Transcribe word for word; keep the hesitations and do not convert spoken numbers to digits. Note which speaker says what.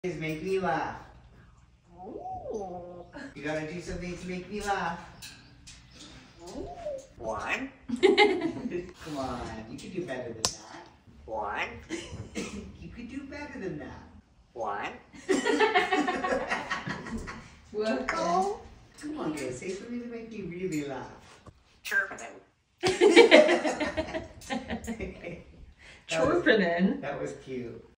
Speaker 1: Is make me laugh.
Speaker 2: Ooh.
Speaker 1: You gotta do something to make me laugh.
Speaker 2: One.
Speaker 1: Come on, you can do better than that.
Speaker 2: One.
Speaker 1: You could do better than that.
Speaker 2: One.
Speaker 1: Whoa. Come on, girl, say something to make me really laugh.
Speaker 2: Chirping.
Speaker 1: That was,
Speaker 3: Chirping.
Speaker 1: that was cute.